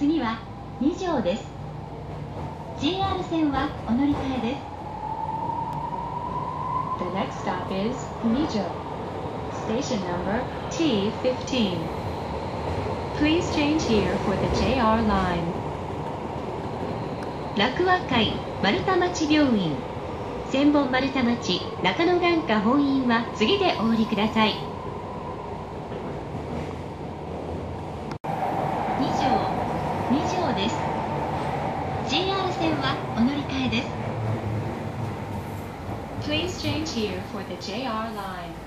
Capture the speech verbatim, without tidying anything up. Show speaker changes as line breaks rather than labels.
次はに条です。 ジェイアール 線はお乗り換えです。
The next stop is Nijo. Station number T fifteen. Please change here for the ジェイアール line.
楽和会丸太町病院千本丸太町中野眼科本院は次でお降りください。に条に条です。 ジェイアール 線はお乗り換えです。
Please change here for the ジェイアール line.